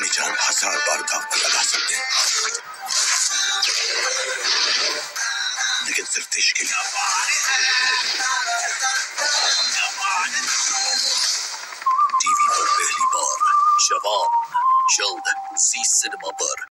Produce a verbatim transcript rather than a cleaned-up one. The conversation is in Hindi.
अपनी जान हजार बार दांव पर लगा सकते हैं, लेकिन सिर्फ देश के लिए। टीवी पर पहली बार जवान, जल्द जी सिनेमा पर।